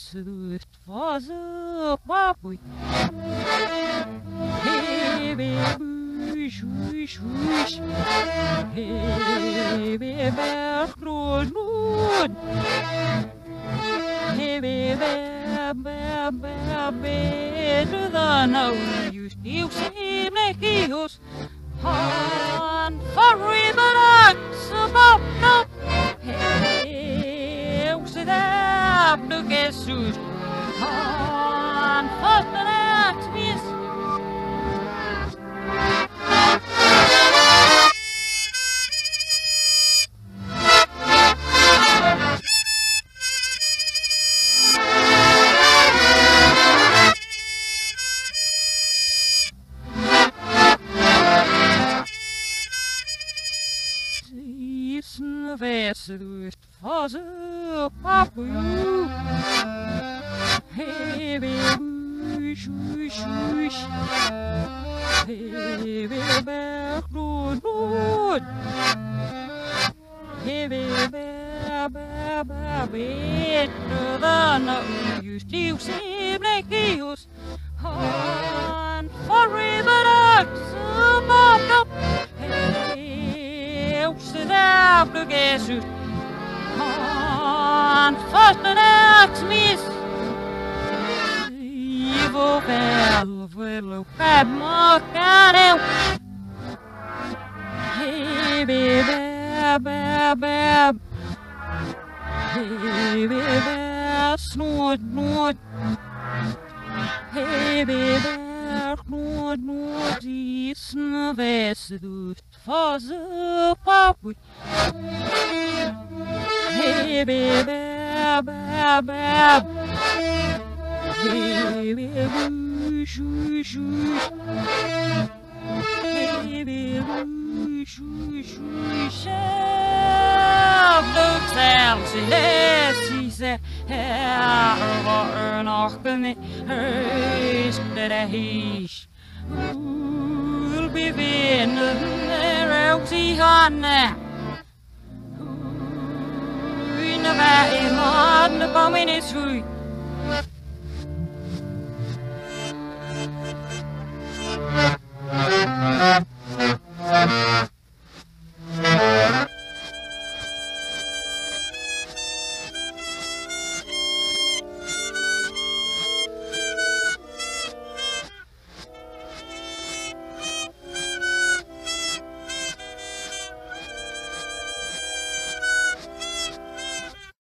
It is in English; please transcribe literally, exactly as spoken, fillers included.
het was een papoei. Hey, baby, shush, shush. Hey, baby, groot nood. Hey, baby, beter dan nou, just nieuw zien ik hios. Han forever så bort. Hey, och så där blev Jesus. Han fattar att vi Väsrust fase papu. Hey baby, shush shush. Hey baby, road road. Hey baby, baby, better than you still seem like heels. On forever, so popped up. Så där blev Jesus. Han första nattmiss. I vår väl väl skämmakare. Hey baby, baby. Hey baby, snort, snort. Hey baby, snort, snort. I snöväset ut. Fase papoei. Hey baby, baby. Hey baby, shush shush. Hey baby, shush shush. Look zelfs he said, er var nog niet huis dat hij bevinden er ook die gaan in de wei in de handen van mijn is goed.